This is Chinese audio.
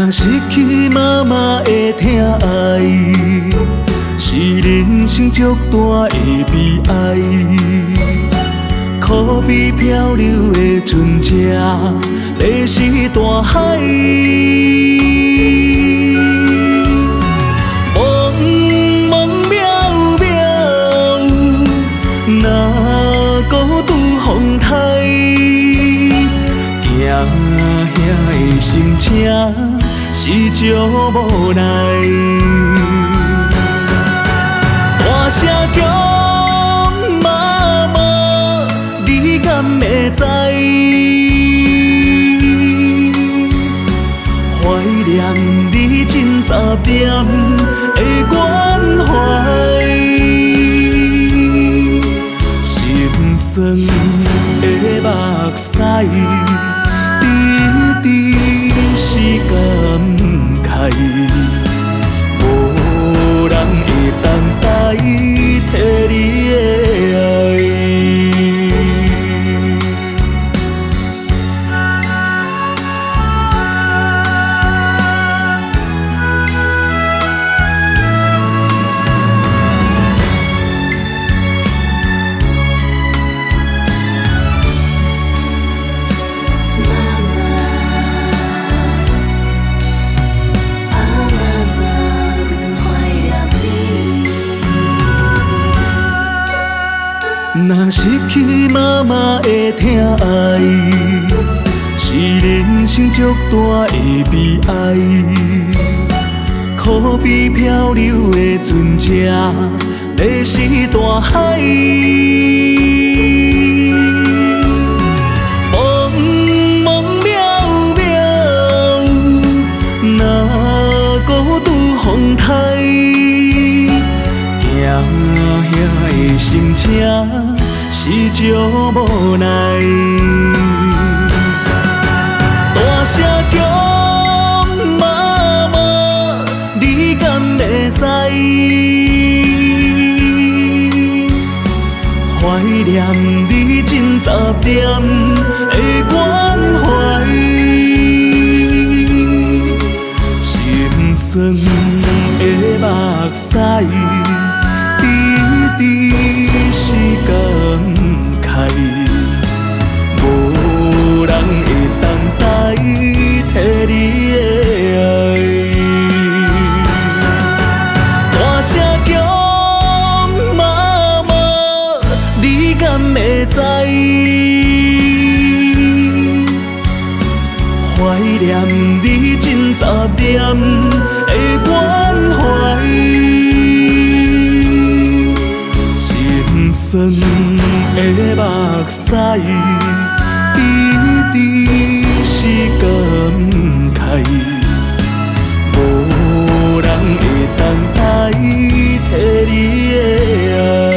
若失去嘛嘛会疼爱，是人生足大的悲哀。可比漂流的船只，迷失大海。茫茫渺渺，若孤独风台，行遐的心情是足无奈。大声叫妈妈，你敢会知？怀念你真10点的关怀，心酸的目屎，滴滴是感慨，无人会当代替你的爱。若失去嘛嘛会疼爱，是人生足大的悲哀。可比漂流的船只，迷失大海。茫茫渺渺，若孤独风台，行遐的心情是足无奈。大声叫妈妈，你敢会知？怀念你真10点的关怀，心酸的目屎，滴滴是感慨，无人会当代替你的爱。大声叫妈妈，你敢会知？怀念你真10点的关怀，心酸的目屎，滴滴是感慨，无人会当代替你的爱。